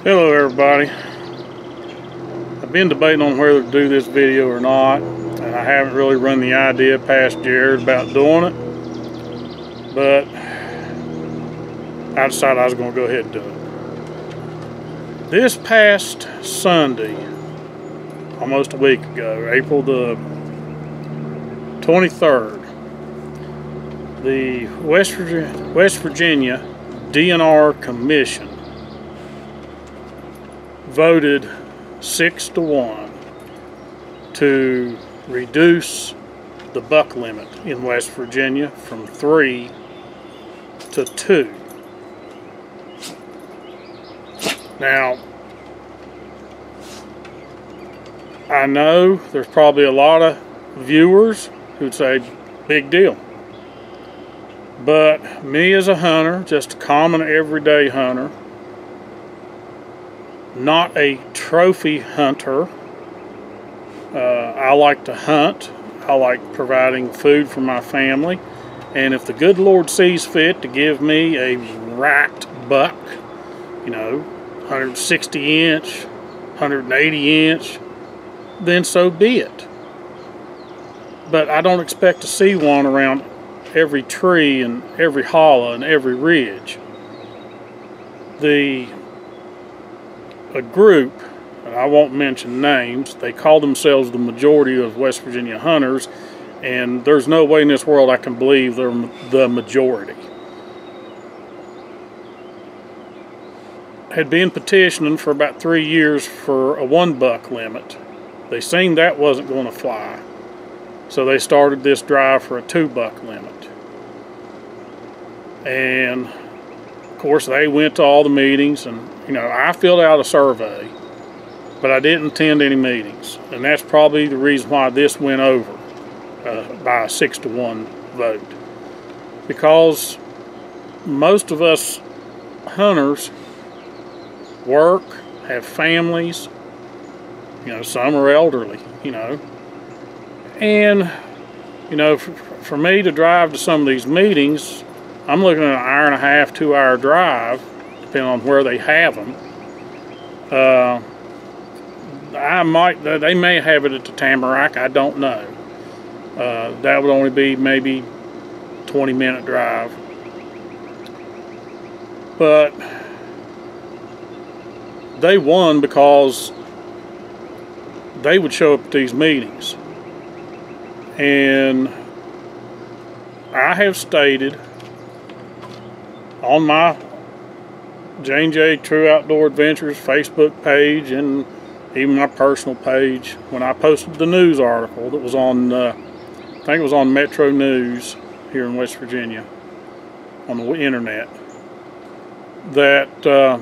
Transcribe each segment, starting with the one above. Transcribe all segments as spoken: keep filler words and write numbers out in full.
Hello everybody. I've been debating on whether to do this video or not, and I haven't really run the idea past Jared about doing it, but I decided I was going to go ahead and do it. This past Sunday, almost a week ago, April the twenty-third, the West Virginia, West Virginia D N R Commission voted six to one to reduce the buck limit in West Virginia from three to two. Now, I know there's probably a lot of viewers who'd say, big deal. But me as a hunter, just a common everyday hunter, not a trophy hunter. Uh, I like to hunt. I like providing food for my family. And if the good Lord sees fit to give me a racked buck, you know, one hundred sixty inch, one hundred eighty inch, then so be it. But I don't expect to see one around every tree and every hollow and every ridge. The a group, and I won't mention names, they call themselves the majority of West Virginia hunters, and there's no way in this world I can believe they're the majority, had been petitioning for about three years for a one buck limit. They seen that wasn't going to fly, so they started this drive for a two buck limit. And of course they went to all the meetings, and you know, I filled out a survey, but I didn't attend any meetings, and that's probably the reason why this went over uh, by a six to one vote. Because most of us hunters work, have families, you know, some are elderly, you know, and you know, for, for me to drive to some of these meetings, I'm looking at an hour and a half, two hour drive, depending on where they have them. Uh, I might, they may have it at the Tamarack, I don't know. Uh, that would only be maybe twenty minute drive. But they won because they would show up at these meetings. And I have stated on my J and J True Outdoor Adventures Facebook page, and even my personal page, when I posted the news article that was on, uh, I think it was on Metro News here in West Virginia, on the internet, that uh,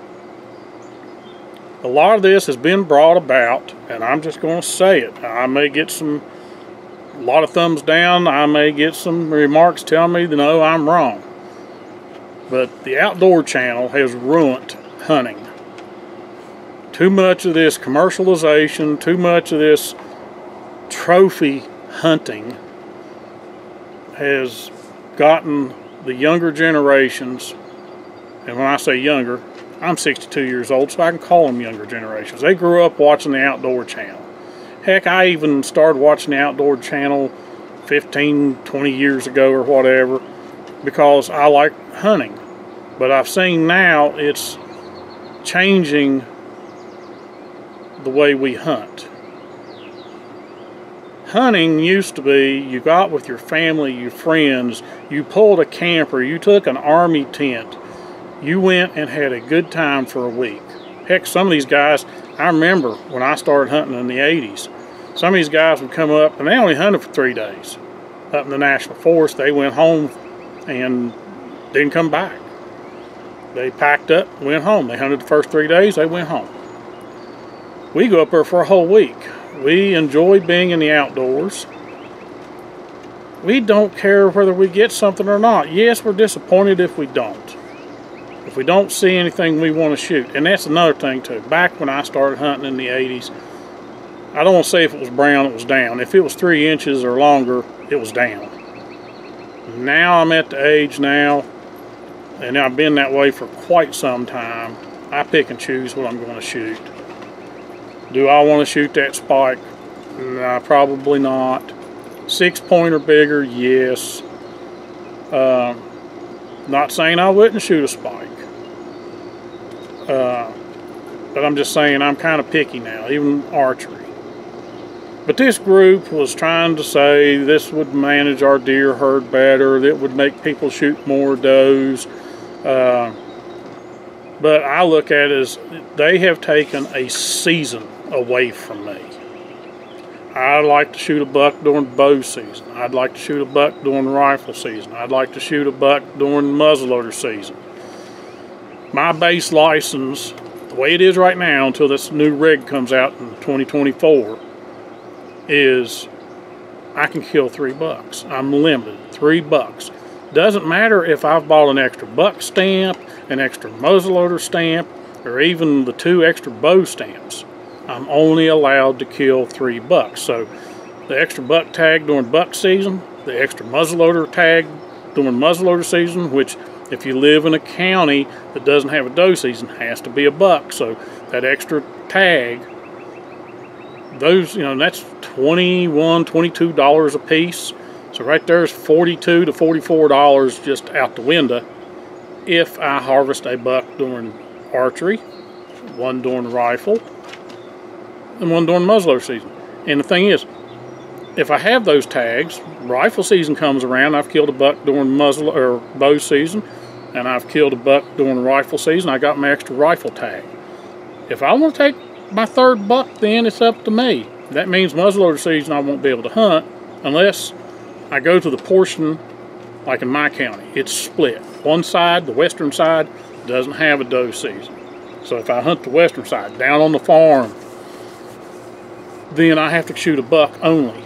a lot of this has been brought about, and I'm just going to say it. I may get some, a lot of thumbs down, I may get some remarks telling me that no, I'm wrong. But the Outdoor Channel has ruined hunting. Too much of this commercialization, too much of this trophy hunting has gotten the younger generations, and when I say younger, I'm sixty-two years old, so I can call them younger generations. They grew up watching the Outdoor Channel. Heck, I even started watching the Outdoor Channel fifteen, twenty years ago or whatever, because I like hunting. But I've seen now it's changing the way we hunt. Hunting used to be, you got with your family, your friends, you pulled a camper, you took an army tent, you went and had a good time for a week. Heck, some of these guys, I remember when I started hunting in the eighties, some of these guys would come up and they only hunted for three days. Up in the National Forest, they went home and didn't come back. They packed up, went home. They hunted the first three days, they went home. We go up there for a whole week. We enjoy being in the outdoors. We don't care whether we get something or not. Yes, we're disappointed if we don't. If we don't see anything we want to shoot. And that's another thing too. Back when I started hunting in the eighties, I don't want to say if it was brown, it was down. If it was three inches or longer, it was down. Now I'm at the age now, and I've been that way for quite some time, I pick and choose what I'm going to shoot. Do I want to shoot that spike? Nah, probably not. Six point or bigger, yes. Uh, not saying I wouldn't shoot a spike. Uh, but I'm just saying I'm kind of picky now, even archery. But this group was trying to say this would manage our deer herd better, that would make people shoot more does. Uh, but I look at it as they have taken a season away from me. I'd like to shoot a buck during bow season. I'd like to shoot a buck during rifle season. I'd like to shoot a buck during muzzleloader season. My base license, the way it is right now until this new rig comes out in twenty twenty-four, is I can kill three bucks. I'm limited, three bucks. Doesn't matter if I've bought an extra buck stamp, an extra muzzleloader stamp, or even the two extra bow stamps. I'm only allowed to kill three bucks. So the extra buck tag during buck season, the extra muzzleloader tag during muzzleloader season, which if you live in a county that doesn't have a doe season, has to be a buck. So that extra tag, those, you know, that's twenty-one, twenty-two dollars a piece. So right there's forty-two to forty-four dollars just out the window if I harvest a buck during archery, one during rifle, and one during muzzleloader season. And the thing is, if I have those tags, rifle season comes around, I've killed a buck during muzzle or bow season, and I've killed a buck during rifle season, I got my extra rifle tag. If I want to take my third buck, then it's up to me. That means muzzleloader season I won't be able to hunt unless I go to the portion, like in my county, it's split. One side, the western side, doesn't have a doe season. So if I hunt the western side, down on the farm, then I have to shoot a buck only.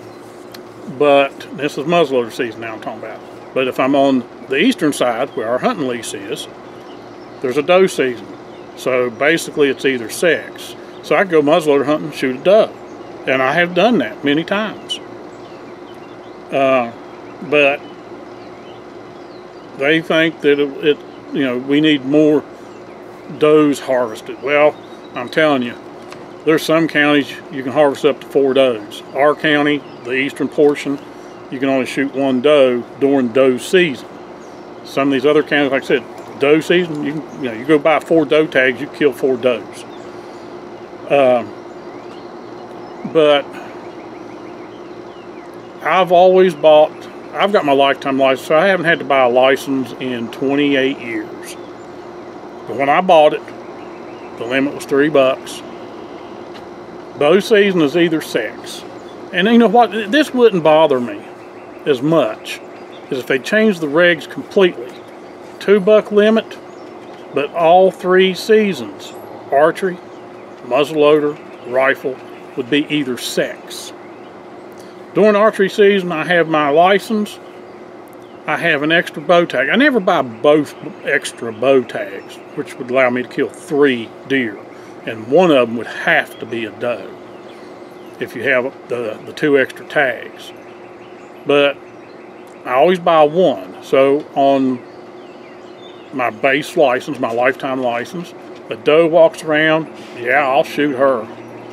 But this is muzzleloader season now I'm talking about. But if I'm on the eastern side, where our hunting lease is, there's a doe season. So basically it's either sex. So I can go muzzleloader hunting and shoot a doe. And I have done that many times. Uh, but they think that it, it, you know, we need more does harvested. Well, I'm telling you, there's some counties you can harvest up to four does. Our county, the eastern portion, you can only shoot one doe during doe season. Some of these other counties, like I said, doe season, you can, you know, you go buy four doe tags, you kill four does. Um, but I've always bought, I've got my lifetime license, so I haven't had to buy a license in twenty-eight years. But when I bought it, the limit was three bucks. Bow season is either sex. And you know what? This wouldn't bother me as much as if they changed the regs completely. Two buck limit, but all three seasons, archery, muzzleloader, rifle, would be either sex. During archery season, I have my license. I have an extra bow tag. I never buy both extra bow tags, which would allow me to kill three deer. And one of them would have to be a doe if you have the, the two extra tags. But I always buy one. So on my base license, my lifetime license, a doe walks around, yeah, I'll shoot her.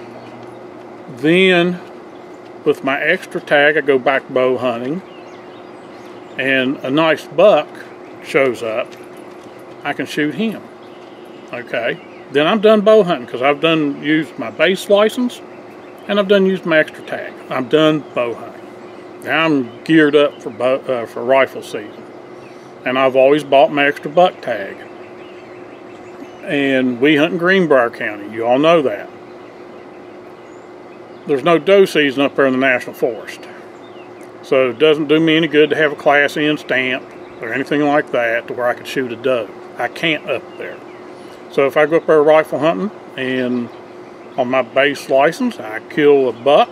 Then with my extra tag, I go back bow hunting, and a nice buck shows up, I can shoot him. Okay. Then I'm done bow hunting because I've done used my base license and I've done used my extra tag. I'm done bow hunting. Now I'm geared up for bow, uh, for rifle season, and I've always bought my extra buck tag. And we hunt in Greenbrier County. You all know that. There's no doe season up there in the National Forest, so it doesn't do me any good to have a Class N stamp or anything like that to where I could shoot a doe. I can't up there. So if I go up there rifle hunting and on my base license I kill a buck,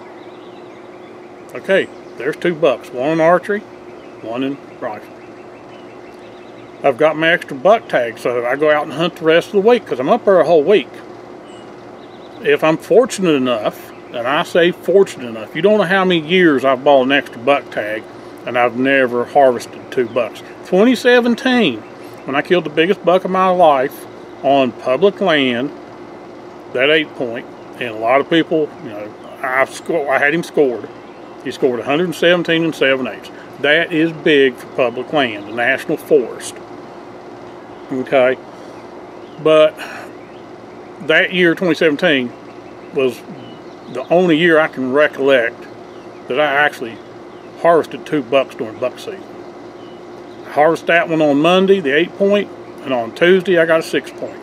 okay, there's two bucks, one in archery, one in rifle. I've got my extra buck tag, so I go out and hunt the rest of the week because I'm up there a whole week. If I'm fortunate enough, and I say fortunate enough, you don't know how many years I've bought an extra buck tag and I've never harvested two bucks. twenty seventeen, when I killed the biggest buck of my life, on public land, that eight point, and a lot of people, you know, I've sco- I had him scored. He scored one hundred seventeen and seven eighths. That is big for public land, the national forest. Okay, but that year, twenty seventeen, was the only year I can recollect that I actually harvested two bucks during buck season. I harvested that one on Monday, the eight point, and on Tuesday I got a six point.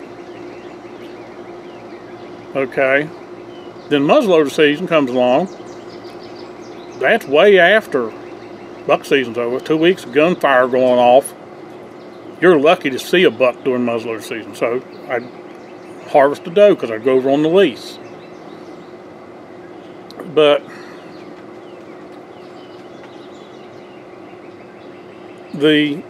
Okay, then muzzleloader season comes along. That's way after buck season's over. Two weeks of gunfire going off. You're lucky to see a buck during muzzleloader season. So I harvest a doe because I go over on the lease. But the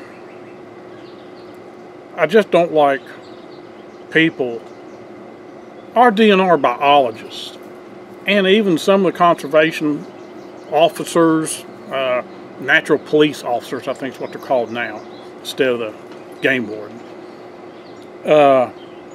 I just don't like people, our D N R biologists, and even some of the conservation officers, uh, natural police officers, I think is what they're called now, instead of the game warden. Uh,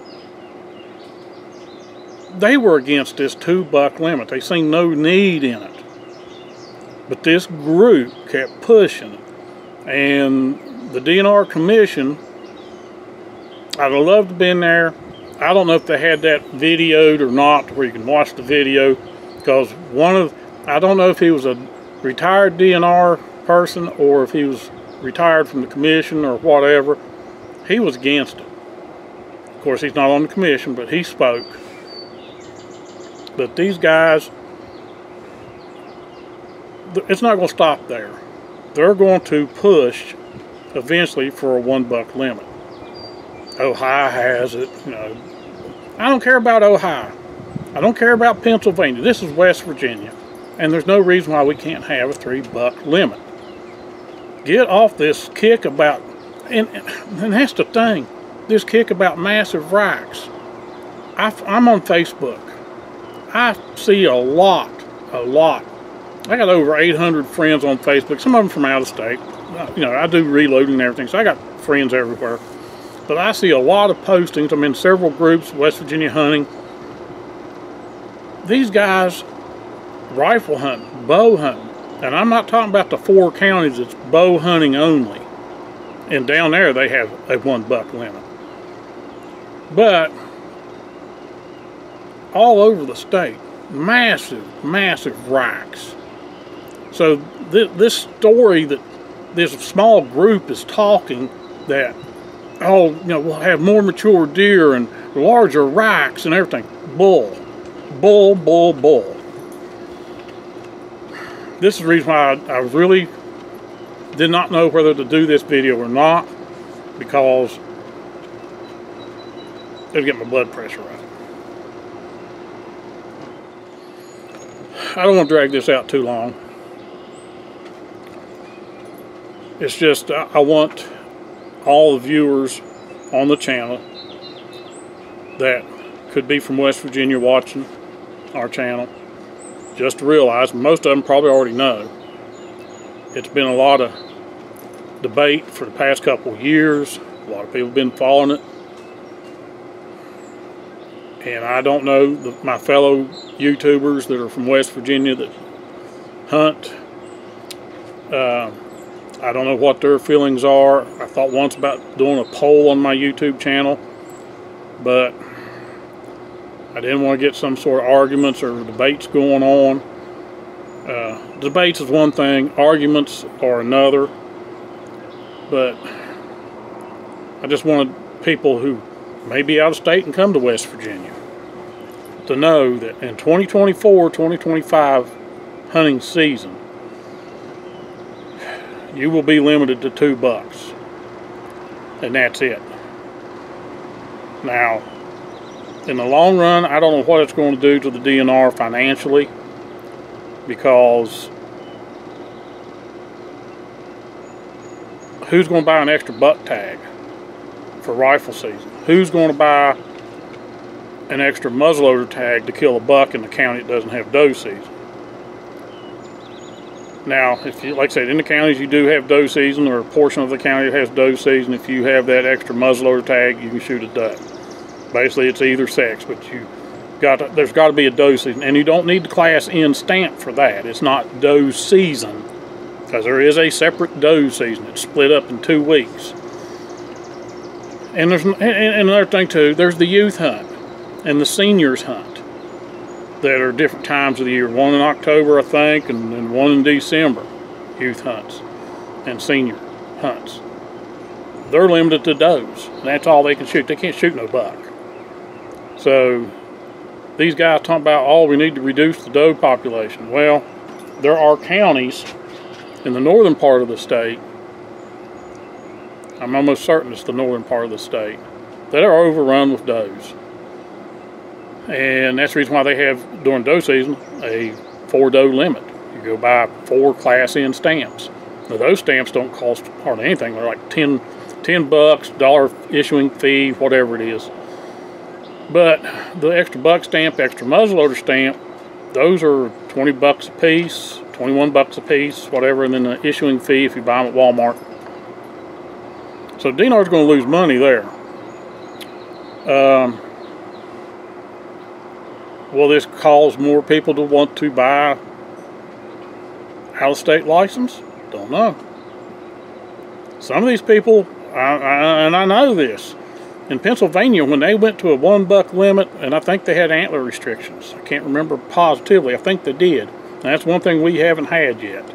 they were against this two buck limit. They seen no need in it. But this group kept pushing. And the D N R Commission, I'd have loved to have been there. I don't know if they had that videoed or not, where you can watch the video, because one of, I don't know if he was a retired D N R person or if he was retired from the commission or whatever. He was against it. Of course, he's not on the commission, but he spoke. But these guys, it's not going to stop there. They're going to push eventually for a one buck limit. Ohio has it, you know. I don't care about Ohio. I don't care about Pennsylvania. This is West Virginia. And there's no reason why we can't have a three buck limit. Get off this kick about, and, and that's the thing, this kick about massive racks. I, I'm on Facebook. I see a lot, a lot. I got over eight hundred friends on Facebook, some of them from out of state. You know, I do reloading and everything, so I got friends everywhere. But I see a lot of postings. I'm in several groups, West Virginia hunting. These guys rifle hunting, bow hunting. And I'm not talking about the four counties, it's bow hunting only. And down there they have a one buck limit. But all over the state, massive, massive racks. So th this story that this small group is talking that, oh, you know, we'll have more mature deer and larger racks and everything. Bull. Bull, bull, bull. This is the reason why I, I really did not know whether to do this video or not, because it'll get my blood pressure up. I don't want to drag this out too long. It's just I, I want all the viewers on the channel that could be from West Virginia watching our channel just to realize, most of them probably already know, it's been a lot of debate for the past couple of years. A lot of people have been following it. And I don't know the, my fellow YouTubers that are from West Virginia that hunt. Uh, I don't know what their feelings are. I thought once about doing a poll on my YouTube channel, but I didn't want to get some sort of arguments or debates going on. Uh, debates is one thing, arguments are another. But I just wanted people who may be out of state and come to West Virginia to know that in twenty twenty-four twenty twenty-five hunting season, you will be limited to two bucks. And that's it. Now, in the long run, I don't know what it's going to do to the D N R financially, because who's going to buy an extra buck tag for rifle season? Who's going to buy an extra muzzleloader tag to kill a buck in the county that doesn't have doe season? Now, if you, like I said, in the counties you do have doe season, or a portion of the county that has doe season. If you have that extra muzzleloader tag, you can shoot a duck. Basically, it's either sex, but you got to, there's got to be a doe season, and you don't need the Class N stamp for that. It's not doe season, because there is a separate doe season. It's split up in two weeks. And there's and, and another thing too. There's the youth hunt and the seniors hunt that are different times of the year. One in October, I think, and then one in December. Youth hunts and senior hunts. They're limited to does. That's all they can shoot. They can't shoot no buck. So these guys talking about, oh, we need to reduce the doe population. Well, there are counties in the northern part of the state, I'm almost certain it's the northern part of the state, that are overrun with does. And that's the reason why they have, during doe season, a four doe limit. You go buy four Class N stamps. Now those stamps don't cost hardly anything. They're like ten, ten bucks, dollar issuing fee, whatever it is. But the extra buck stamp, extra muzzleloader stamp, those are twenty bucks a piece, twenty-one bucks a piece, whatever, and then the issuing fee if you buy them at Walmart. So D N R's going to lose money there. Um, will this cause more people to want to buy out-of-state license? Don't know. Some of these people, I, I, and I know this, in Pennsylvania, when they went to a one buck limit, and I think they had antler restrictions. I can't remember positively. I think they did. And that's one thing we haven't had yet.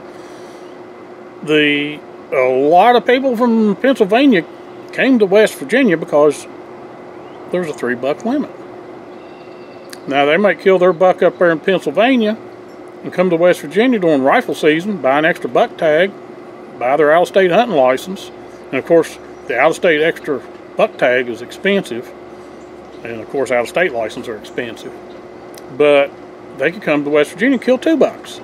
The a lot of people from Pennsylvania came to West Virginia because there's a three buck limit. Now they might kill their buck up there in Pennsylvania and come to West Virginia during rifle season, buy an extra buck tag, buy their out-of-state hunting license, and of course the out-of-state extra buck tag is expensive, and of course out-of-state licenses are expensive, but they could come to West Virginia and kill two bucks.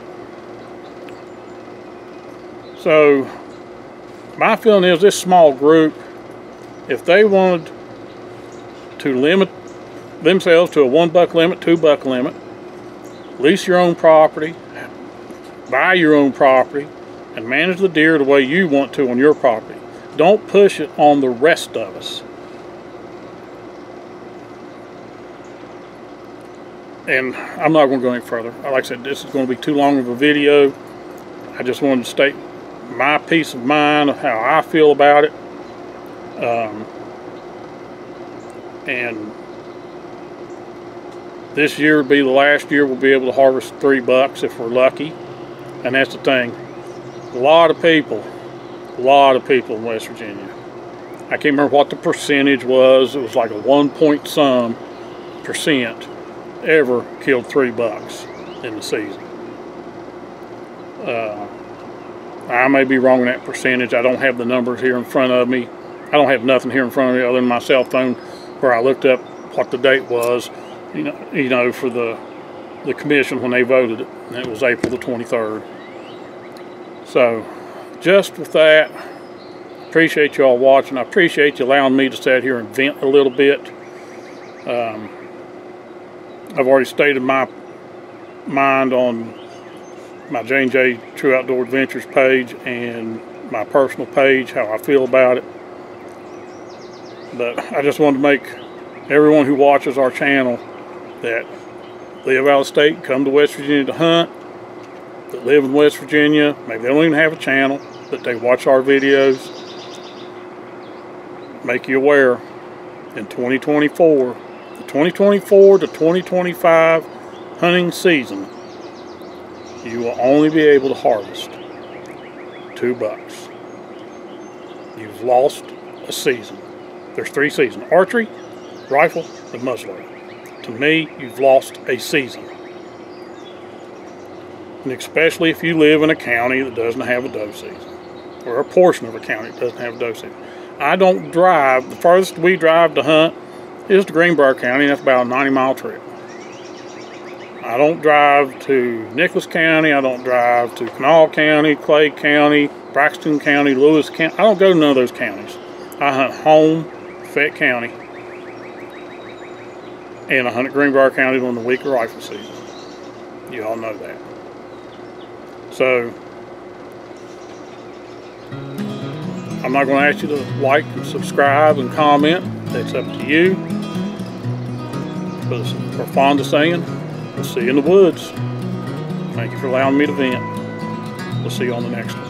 So my feeling is this small group, if they wanted to limit themselves to a one buck limit, two buck limit, lease your own property, buy your own property, and manage the deer the way you want to on your property. Don't push it on the rest of us. And I'm not going to go any further. Like I said, this is going to be too long of a video. I just wanted to state my peace of mind of how I feel about it. Um, and this year will be the last year we'll be able to harvest three bucks if we're lucky. And that's the thing. A lot of people, a lot of people in West Virginia. I can't remember what the percentage was. It was like a one point some percent ever killed three bucks in the season. Uh, I may be wrong in that percentage. I don't have the numbers here in front of me. I don't have nothing here in front of me other than my cell phone where I looked up what the date was, you know, you know, for the the commission when they voted it. And it was April the twenty-third. So, just with that, appreciate you all watching. I appreciate you allowing me to sit here and vent a little bit. Um, I've already stated my mind on my J and J True Outdoor Adventures page and my personal page, how I feel about it. But I just wanted to make everyone who watches our channel that live out of state, come to West Virginia to hunt, that live in West Virginia, maybe they don't even have a channel, that they watch our videos, make you aware in twenty twenty-four, the twenty twenty-four to twenty twenty-five hunting season, you will only be able to harvest two bucks. You've lost a season. There's three seasons: archery, rifle, and muzzleloader. To me, you've lost a season. And especially if you live in a county that doesn't have a doe season, or a portion of a county that doesn't have a doe season. I don't drive, the farthest we drive to hunt is to Greenbrier County, and that's about a ninety mile trip. I don't drive to Nicholas County, I don't drive to Kanawha County, Clay County, Braxton County, Lewis County. I don't go to none of those counties. I hunt home, Fayette County, and I hunt at Greenbrier County during the weaker rifle season. You all know that. So, I'm not going to ask you to like and subscribe and comment. That's up to you. But as we're fond of saying, we'll see you in the woods. Thank you for allowing me to vent. We'll see you on the next one.